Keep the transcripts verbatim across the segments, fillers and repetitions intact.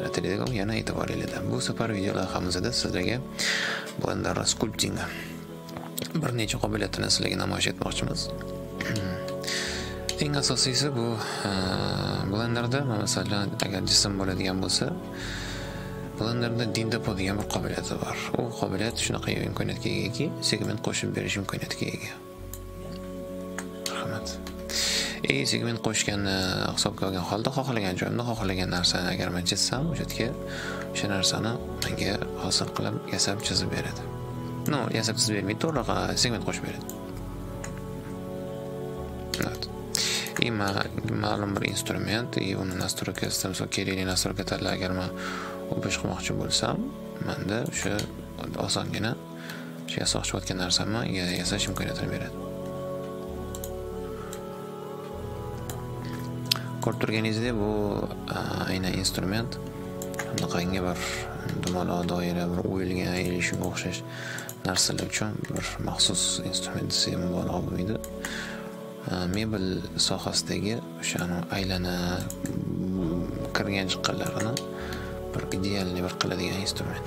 yaratiladigan yana e'tiboringizda. Bu safar video lavhamizda sizlarga Blender sculpting bir necha qobiliyatini sizlarga namoyish etmoqchimiz. Eng asosiysi bu Blenderda masalan agar jism bo'ladigan bo'lsa, Blenderda dindapo degan bir qobiliyati bor. U qobiliyat shunaqa imkoniyatga egaki, segment qo'shib berish imkoniyatiga ega. Rahmat. E segment qo'shganni hisobga olgan holda xohlagan joyimda xohlagan narsani agar men chizsam, o'sha yerga o'sha narsani menga hosil qilib yasab chizib beradi. No, yasab chizib bermaydi, to'g'ri segment qo'shib beradi. Evet. И ma'lum bir instrument, и uni nastroykasida, misol kerakli nastroyka tanlab agar men o'pish qilmoqchi bo'lsam, menda o'sha osongina o'sha yasoqchi o'tgan narsamni yasash imkoniyatini beradi. Ko'rib turganingizdek, bu aynan instrument bunaqangi bir dumaloq doira, bir o'yilgan ili shunga o'xshash narsalar uchun bir maxsus instrument desa mubolag'a bo'lmaydi. Mebel sohasidagi o'shani aylana kirgan chiqqanlarini bir idealni bir qiladigan instrument.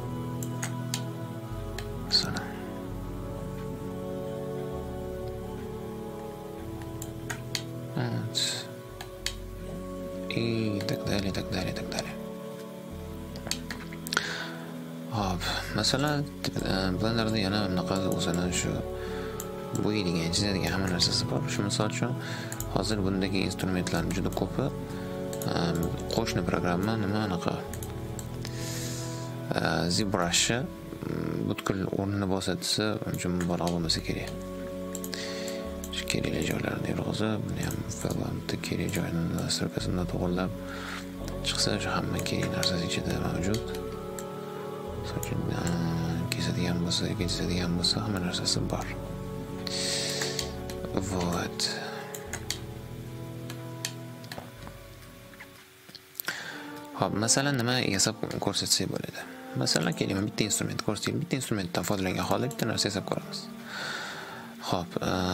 Masalan. Evet. И так далее, так далее, так далее. Hop, masalan, Blenderda yana bunaqa o'zini shu bo'yaydigan, chizadigan hamma narsasi bor. Shu misol uchun hozir bundagi instrumentlarning juda ko'pi qo'shni programma nima anaqa ZBrush butkul o'rnini bosatsa, uncha mubolag'a bo'lmasa kerak. Shu kerakli joylarni yurg'izib, buni ham filmda kerakli joyini nastroykasini to'g'irlab chiqsa, shu hamma kerakli narsasi ichida mavjud. So'chun kesadigan bo'lsa, kesadigan bo'lsa, hamma narsasi bor. Вот. Hop, masalan nima yasab ko'rsatsak bo'ladi. Masalan, keling, bitta instrument ko'rsataylik. Bitta instrumentdan foydalangan holda bitta narsa yasab ko'ramiz. Hop,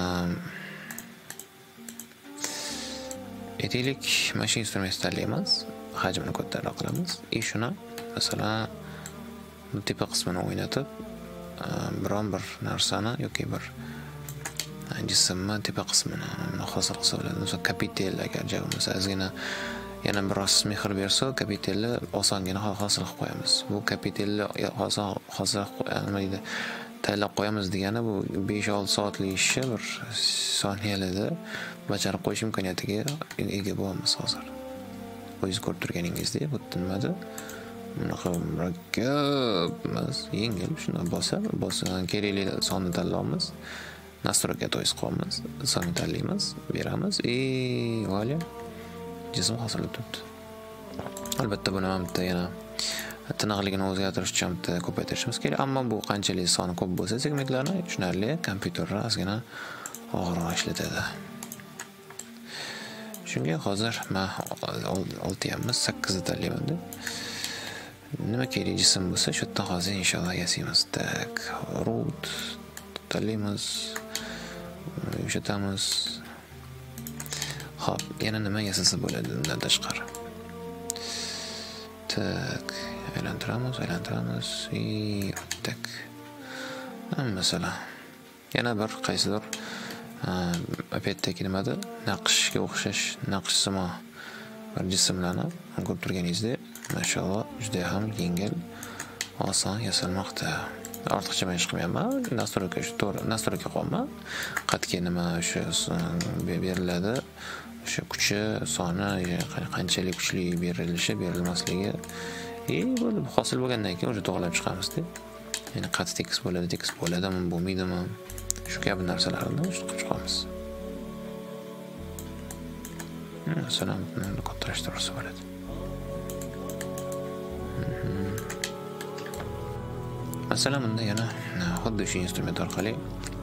aytaylik, mana shu instrument tanlaymiz, hajmini kattaroq qilamiz. И shuni masalan bu tepa qismini o'ynatib, biron bir narsani yoki bir jismni tepa qismini hosil qilsa bo'ladi. Masalan, kapitel agar joy bo'lmasa, ozgina yana biroz mehr bersa, kapitelni osongina hosil qilib qo'yamiz. Bu kapitelni hosil hosil nima deydi, tayyorlab qo'yamiz degani bu besh olti soatlik ishni bir soniyalarda bajarib qo'yish imkoniyatiga ega bo'lamiz hozir. O'zingiz ko'rib turganingizdek, bu nimada bunaqa murakkab emas, yengil, shuni bosib, bosgan kerakli sonni tanlaymiz. Настройка to'yib qo'yamiz, sonni tanlaymiz, beramiz, и voila, jism hosil turibdi. Albatta buni ham bitta yana tiniqligini o'zgartirish uchun bitta ko'paytirishimiz kerak, ammo bu qanchalik soni ko'p bo'lsa, segmentlarni tushunarli, kompyuterni ozgina og'irroq ishlatadi. Shunga hozir men olti emas, sakkiz ta tanlayman-da. Nima kerak jism bo'lsa, shu yerdan hozir inshaalloh yasaymiz. Tak, root tanlaymiz. Yumshatamiz. Hop, yana nima yasasa bo'ladi undan tashqari. Tak, aylantiramiz, aylantiramiz. И tak. Masalan, yana bir qaysidir opet-taki nimada naqshga o'xshash naqshsimo bir jismlarni ko'rib turganingizdek, mashalloh, juda ham yengil, oson yasalmoqda. Ortiqcha men ish qilmayman. Nastroyka shu to'g'ri, nastroyka qo'yman. Qatga nima o'sha beriladi, o'sha kuchi, soni, qanchalik kuchli berilishi, berilmasligi. E, bo'ldi, hosil bo'lgandan keyin o'sha to'g'rilab chiqamiz-da. Ya'ni qat tekis bo'ladi, tekis bo'ladimi, bo'lmaydimi? Shu kabi narsalarni qilib chiqamiz. Masalan, buni kattalashtirsa bo'ladi. Masalan, bunda yana xuddi shu instrument orqali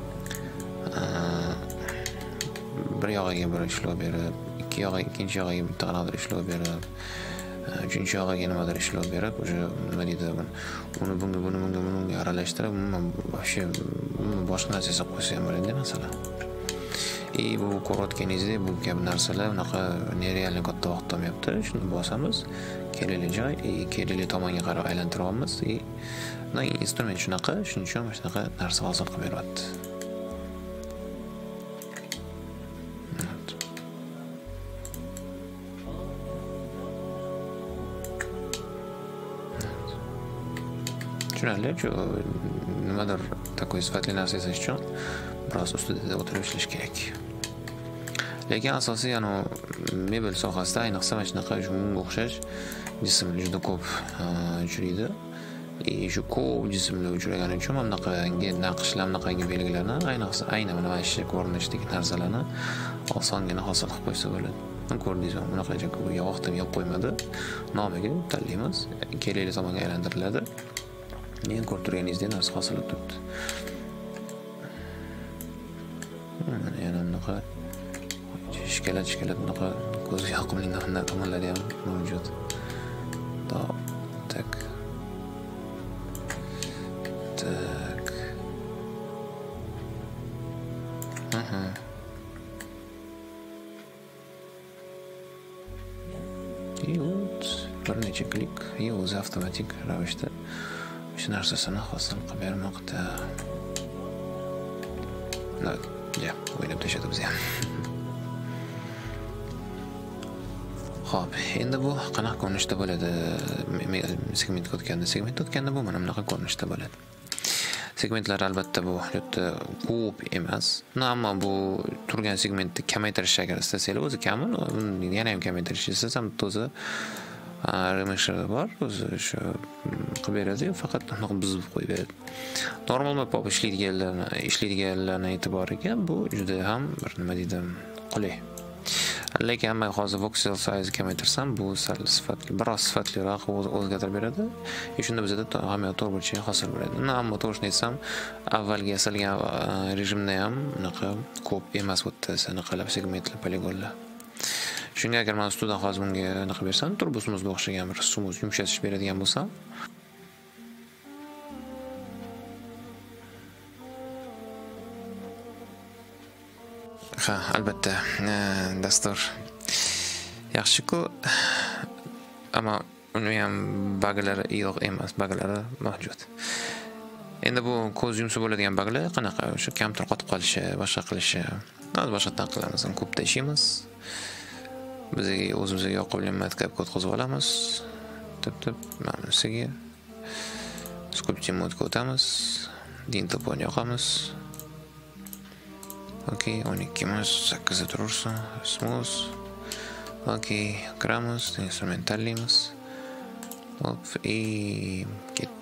bir yog'iga bir ishlov berib, ikki yog'iga ikkinchi yog'iga bitta qanaqadir ishlov berib, uchinchi yog'iga nimadir ishlov berib, o'sha nima deydi, uni bunga, buni bunga, bunga aralashtirib, umuman boshqa narsa yasab qo'ysa ham bo'ladi, masalan. И bu ko'rayotganingizdek bu kabi narsalar unaqa nerealni katta vaqt olmayapti. Shuni bosamiz. Kerakli joy, kerakli tomonga qarab aylantiryapmiz. Bundan instrument shunaqa, shuning uchun mana shunaqa narsa hosil qilib beryapti. Tushunarli, shu nimadir такой sifatli narsa yasash uchun biroz ustida o'tirib ishlash kerak. Lekin asosiy yana mebel sohasida ayniqsa mana shunaqa shunga o'xshash jismlar juda ko'p uchraydi. E shu ko'p jismlar uchragani uchun bunaqangi naqshlar, bunaqangi belgilarni ayniqsa aynan mana shu ko'rinishdagi narsalarni osongina hosil qilib qo'ysa bo'ladi. Ko'rdingizmi? Bunaqa joyga vaqtim yo'q qo'ymadi. Nomiga tanlaymiz, kerakli tomonga aylantiriladi. Men ko'rib turganingizdek narsa hosil bo'lib turibdi. Mana yana bunaqa ishkalat ishkalat bunaqa ko'zga yoqimli tomonlari ham mavjud. Tak. Tak. Aha. Yut, bir necha klik, и o'zi avtomatik ravishda shu narsasini hosil qilib bermoqda. Ja, o'ylab tashladimiz ham. Xo'p, endi bu qanaqa ko'rinishda bo'ladi? Segmentga o'tganda, segmentga o'tganda bu mana bunaqa ko'rinishda bo'ladi. Segmentlar albatta bu juda ko'p emas. Ammo bu turgan segmentni kamaytirish agar istasanglar, o'zi kami, yana ham kamaytirish istasam, o'zi remesher bor, o'zi shu qilib beradi, faqat aniq buzib qo'yib beradi. Normal map ishlaydiganlarni, ishlaydiganlarning e'tiboriga bu juda ham bir nima deydi, qulay. Lekin men hozir voxel size kamaytirsam, bu sal sifatli, biroz sifatliroq o'zgartirib beradi. E shunda bizda hamma to'g'ri hosil bo'ladi. Ammo to'g'risini aytsam, avvalgi yasalgan rejimda ham unaqa ko'p emas o'tdi, sanaqalab segmentlar, poligonlar. Shunga agar men ustidan hozir bunga anaqa bersam, turbusimizga o'xshagan bir sumuz yumshatish beradigan bo'lsam, ha, albatta, dastur yaxshi-ku, ammo uni ham baglari yo'q emas, baglari mavjud. Endi bu ko'z yumsa bo'ladigan baglar qanaqa? O'sha kompyuter qotib qolishi, boshqa qilishi, hozir boshqadan qilamiz, ko'pda ishlaymiz. Bizga o'zimizga yoqimli matkabga o'tkazib olamiz. Tip-tip, mana siga sculpting modga o'tamiz. Din to'poni yoqamiz. Okey, o'n ikki emas, sakkiz da turursa, smooth. Okey, kiramiz, instrument tanlaymiz. Hop, и git.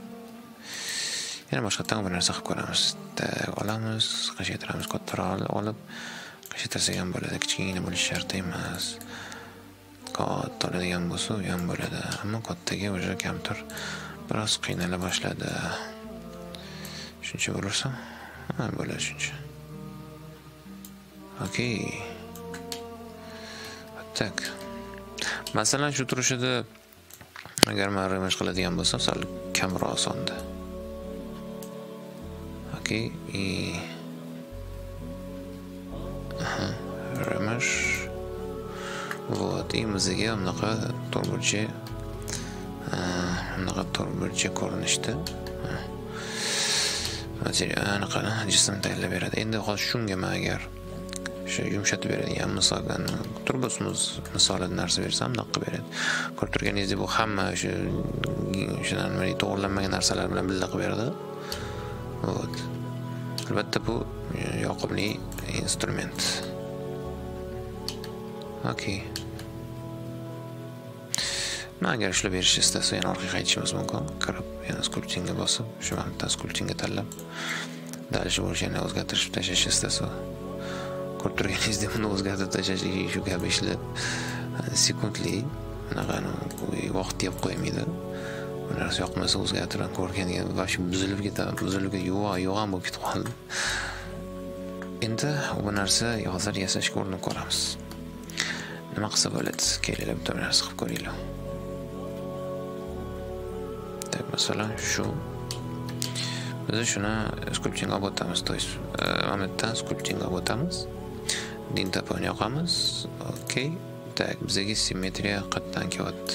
Yana boshqadan bir narsa qilib ko'ramiz. Olamiz, qashaytiramiz, kattaroq olib, qashaytirsak ham bo'ladi, kichkina bo'lishi shart emas. Katta oladigan bo'lsa, u ham bo'ladi. Ammo kattaga o'sha kompyuter biroz qiynala boshladi. Shuncha bo'lursa, ha, bo'ladi shuncha. Okey. Tak. Masalan, shu turishida agar men remesh qiladigan bo'lsam, sal kamroq osonda. Okey. И Aha, remesh. Вот, и bizga bunaqa to'rtburchak, bunaqa to'rtburchak ko'rinishda anaqa jism tayyorlab beradi. Endi hozir shunga men agar shu yumshatib beradigan misoldan turbusimiz misolida narsa bersam, naqqa beradi. Ko'rib turganingizdek, bu hamma shu shundan nima to'g'rilanmagan narsalar bilan birga qilib beradi. Вот. Albatta bu yoqimli instrument. Okey. Men agar ishlab berishni istasa, yana orqaga qaytishimiz mumkin. Kirib, yana sculptingga bosib, shu vaqtda sculptingga tanlab, dalish bo'lishini o'zgartirish tashlashni istasa, ko'rib turganingizdek, buni o'zgartirib tashlash shu kabi ishlar sekundli, anaqa vaqt yeb qo'ymaydi. Bu narsa yoqmasa o'zgartirib ko'rganiga vashi buzilib ketadi, buzilib yo'q, yo'q ham bo'lib ketib qoldi. Endi bu narsa hozir yasashga urinib ko'ramiz. Nima qilsa bo'ladi? Kelinglar bitta narsa qilib ko'ringlar. Так, masalan, shu biz shuni sculpting olib o'tamiz, to есть, amatdan sculpting olib o'tamiz. din taponi yoqamiz. Okey. Tak, bizga simmetriya qatdan kelyapti.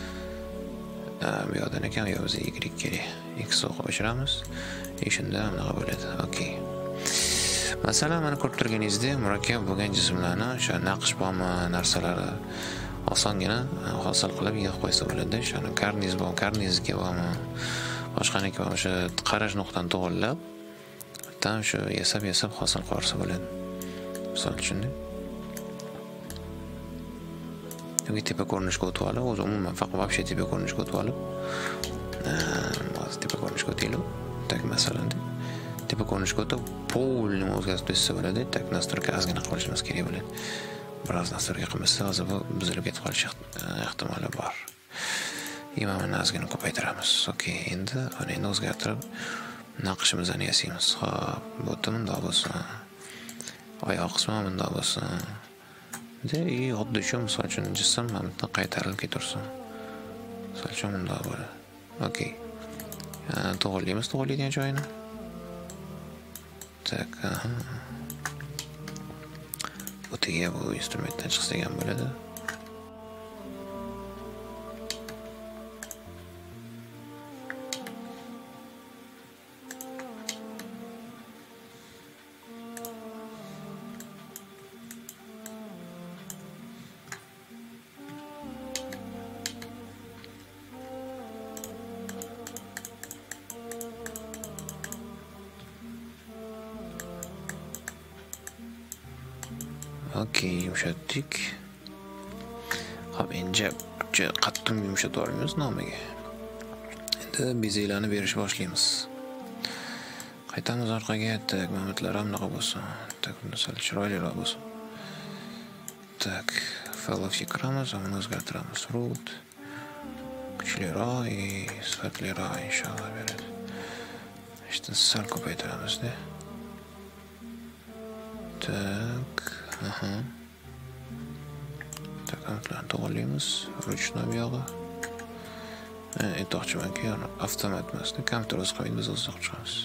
Bu yoqdan ekan, yo bizga y kerak. X o'qib o'chiramiz. E shunda bunaqa bo'ladi. Okey. Masalan, mana ko'rib turganingizdek, murakkab bo'lgan jismlarni o'sha naqsh bormi narsalari osongina hosil qilib yig'ib qo'ysa bo'ladi. O'shani karniz bor, karnizga bormi, boshqaniki bor, o'sha qarash nuqtani to'g'irlab, tam shu yasab-yasab hosil qilsa bo'ladi. Misol uchun yoki tepa ko'rinishga o'tib olib, o'zi umuman faqat вообще tepa ko'rinishga o'tib olib, hozir tepa ko'rinishga o'taylik. Tak masalan, tepa ko'rinishga o'tib, polni o'zgartirib tuzsa bo'ladi. Tak nastroyka ozgina qilishimiz kerak bo'ladi. Biroz nastroyka qilmasa, hozir bu buzilib ketib qolish ehtimoli bor. Imamini ozgina ko'paytiramiz. Okey, endi ana endi o'zgartirib naqshimizni yasaymiz. Xo'p, bu bundoq bo'lsin. Oyoq qismi bundoq bo'lsin. De, xuddi shu misol uchun jism mana qaytarilib ketursin. Misol uchun bundoq bo'ladi. Okey. To'g'rilaymiz to'g'rilaydigan joyini. Tak, aha. O'tiga bu instrumentdan chiqsa ham bo'ladi. Okey, yumshatdik. Hop, endi qattiq yumshatib olamiz nomiga. Endi bezaklarni berishni boshlaymiz. Qaytamiz orqaga. Tak, mamatlar ham bunaqa bo'lsin. Tak, sal chiroyliroq bo'lsin. Tak, falofga kiramiz, uni o'zgartiramiz. Root kuchliroq, sifatliroq inshaalloh beradi. Ishni sal ko'paytiramiz-da. Tak, aha. Tak, aniqlarni to'g'rilaymiz. Ruchnoy buyog'i. Aytmoqchimanki, avtomat emasda, kompyuter o'z qo'ydi, biz o'z chiqamiz.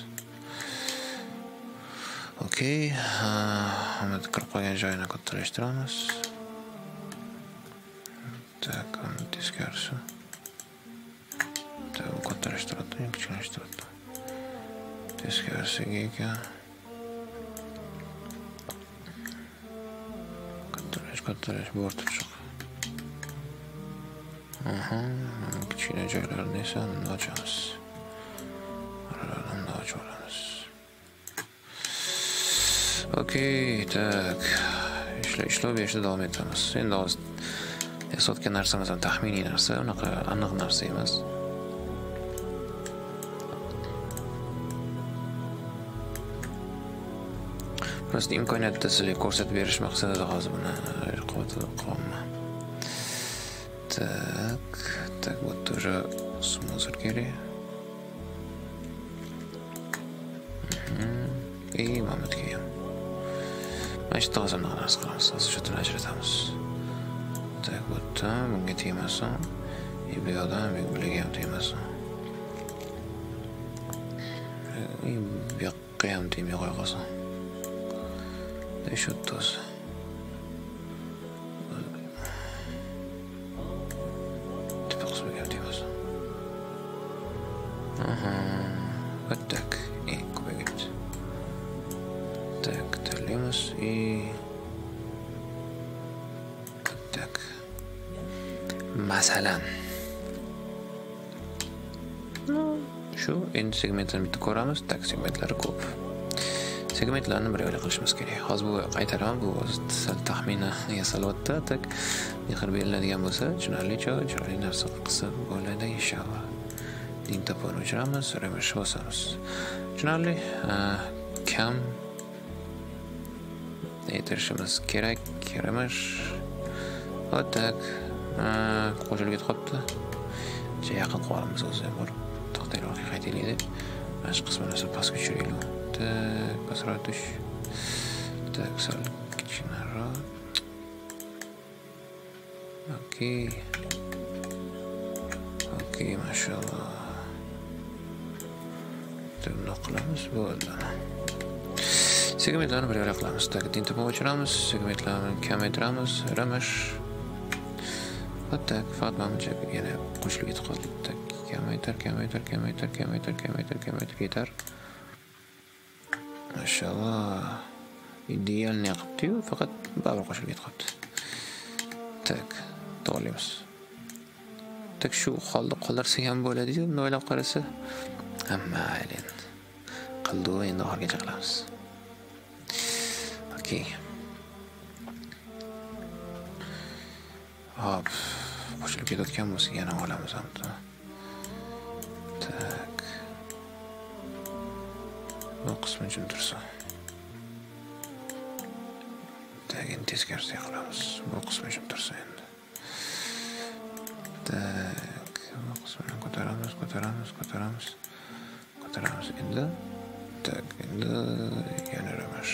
Okey, uni kirib qolgan joyini kattalashtiramiz. Tak, uni teskarisi. Tak, u kattalashtiradi, kichkinlashtiradi. Teskarisiga ekan. Kattalash, kattalash, bo'rtib chiq. Aha, kichkina joylarini esa uni ochamiz. Aralarni ochib olamiz. Okey, tak. Ishlar ishlab berishda davom etamiz. Endi hozir yasayotgan narsamiz ham taxminiy narsa, unaqa aniq narsa emas. Prosta imkoniyatda sizlarga ko'rsatib berish maqsadida hozir buni qo'yib qo'yaman. Так, так, вот тоже смазать kerak. И mamatga ham. Mana shu tozani narsa qilamiz, hozir shu tuni ajratamiz. Так, вот там, bunga tegmasin. И bu yoqdan bularga ham tegmasin. И bu yoqqa ham tegmay qo'ya qolsin. Shu toz. Aha, вот так. И кубик. Так, толимos и вот так. Masalan. Shu endi segmentlarni bitta ko'ramiz. Tak, segmentlari ko'p. Segmentlarni bir yo'la qilishimiz kerak. Hozir bu qaytaraman, bu sal taxmina yasalyapti. Tak, mehr beriladigan bo'lsa, tushunarli joy, chiroyli narsa qilsa bo'ladi inshaalloh. Din taponi o'chiramiz, remish bosamiz. Tushunarli, kam aytirishimiz kerak, remish. Va tak, qo'shilib ketib qolibdi. Juda yaqin qolamiz o'zi ham bor. To'xtayroq qaytaylik deb. Mana shu qismini esa pastga tushiraylik. Tak, pastroq tush. Tak, sal kichkinaroq. Okey. Okey, mashallah. Bundoq qilamiz bo'ldi. Segmentlarni bir yo'la qilamiz. Tinta o'chiramiz, segmentlarni kamaytiramiz, ramash. Tak, faqat menimcha yana qo'shilib ketib qoldi. Tak, kamaytir, kamaytir, kamaytir, kamaytir, kamaytir, kamaytir yetar. Mashallah. Idealni qilibdi-yu, faqat baribir qo'shilib ketib qoldi. Tak, to'g'rilaymiz. Tak shu holda qoldirsa ham bo'ladi-yu, uni o'ylab qarasa. Hamma aylen. Qildi, endi oxirgacha qilamiz. Okey. Hop, qo'shilib ketayotgan bo'lsa yana olamiz hamda. Tak. Bu qismi uchun tursa. Tak, endi teskarisiga qilamiz. Bu qismi uchun tursa endi. Tak, bu qismini ko'taramiz, ko'taramiz, ko'taramiz. Ko'taramiz endi. Tak, endi yana ramash.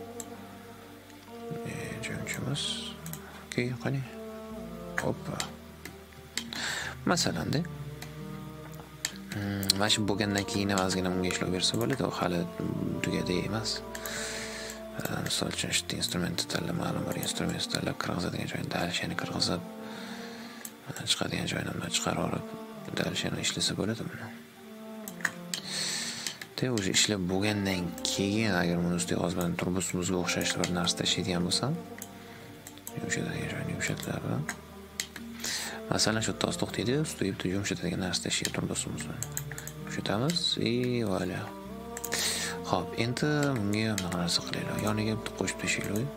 E, jo'mchimiz. Okey, qani. Hoppa. Masalan-da. Hmm, mana shu bo'lgandan keyin ham ozgina bunga ishlov bersa bo'ladi, u hali tugadi emas. Misol uchun shu instrumentni tanlab, ma'lum bir instrument tanlab, kirgizadigan joyini dalshani kirgizib, chiqadigan joyini bilan chiqarib olib, dalshani ishlasa bo'ladi buni. Te o'sha ishlab bo'lgandan keyin agar buni ustiga hozir bilan turbusimizga o'xshash bir narsa tashlaydigan bo'lsam, yumshatadigan joyini yumshatiladi. Masalan, shu yerda to'xtaydi, ustiga bitta yumshatadigan narsa tashlaydi turbusimizni. Yumshatamiz, и voilà. Xo'p, endi bunga nima narsa qilaylik? Yoniga bitta qo'shib tashlaylik.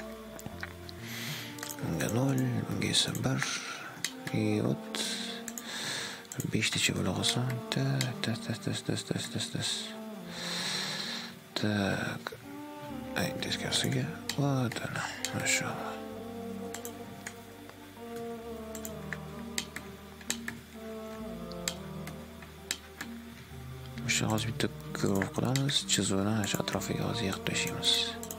Bunga nol, bunga esa bir. И вот besh tacha bo'la qolsa, ta ta ta ta ta ta ta ta. Tak. Ay, teskarisiga. Вот ana, mashallah. O'sha hozir bitta kurov qilamiz, chizuvni o'sha atrofiga hozir yig'ib tashlaymiz.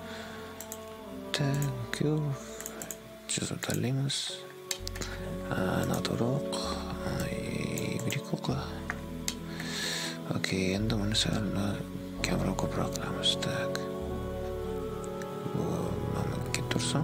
Tak, chizuv tanlaymiz. Naturok, agrikoqa. Okey, endi buni sal kamroq ko'proq qilamiz. Tak. Bu mana tursin.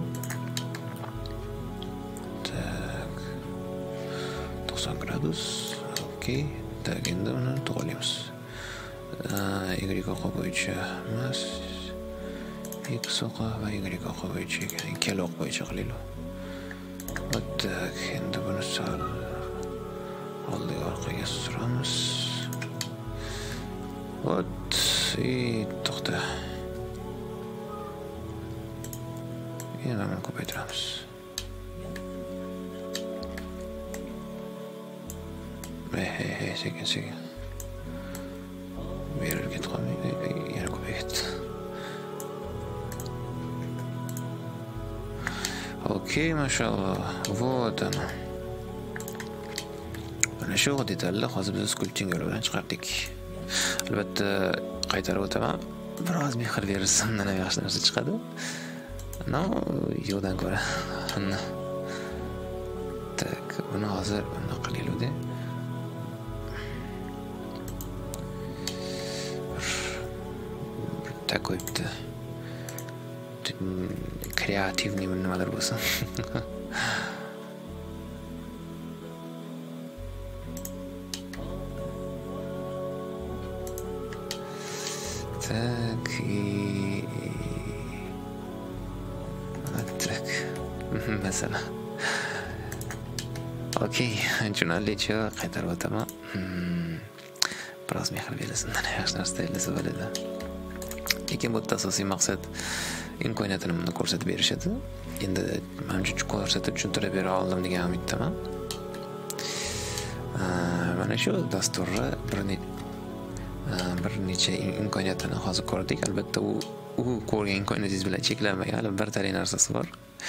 Tak. to'qson gradus. Okey. Tak, endi uni to'g'rilaymiz. agrikoqa bo'yicha emas. X oqa va agrikoqa bo'yicha, ikkala oq bo'yicha qilaylik. Tak, endi buni sal oldiga orqaga suramiz. Ot, и to'xta. Yana buni ko'paytiramiz. He, he, he, sekin, sekin. Berilib ketib qolmaydi, yana ko'payadi. Okey, mashallah. Вот ana. Mana shu detallar hozir biz skulpting yo'li bilan chiqardik. Albatta qaytarib o'taman. Biroz mehr bersam, mana yaxshi narsa chiqadi. No, yo'dan ko'ra. Tak, buni hozir bunday qilaylik-da. Tak qo'yibdi. Kreativniy nimalar bo'lsin. Tak, tak. Mesela. Okey, jurnallicha qaytarib o'taman. Biroz mehr bersin, yaxshi narsa tayyorlasa bo'ladi. Lekin bu asosiy maqsad imkoniyatini bunda ko'rsatib berishadi. Endi menimcha ko'rsatib tushuntira bera oldim degan umiddaman. Mana shu dasturni bir bir necha imkoniyatini hozir ko'rdik. Albatta u u ko'rgan imkoniyatingiz bilan cheklanmagan, hali bir talay narsasi bor.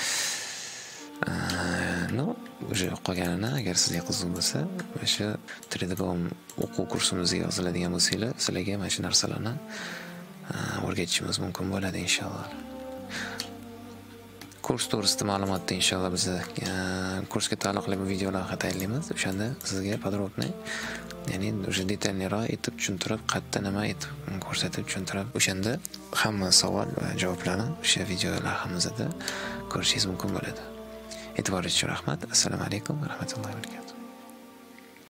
No, o'sha qolganini agar sizga qiziq bo'lsa, mana shu uch D com o'quv kursimizga yoziladigan bo'lsanglar, sizlarga mana shu narsalarni o'rgatishimiz mumkin bo'ladi inshaalloh. kurs to'g'risida ma'lumotni inshaalloh biz kursga taalluqli bir videolar tayyorlaymiz. O'shanda sizga podrobniy, ya'ni o'sha detalliroq etib tushuntirib, qayerda nima etib ko'rsatib tushuntirib, o'shanda hamma savol va javoblarni o'sha videolavhamizda ko'rishingiz mumkin bo'ladi. E'tiboringiz uchun rahmat. Assalomu alaykum va rahmatullohi va barakatuh.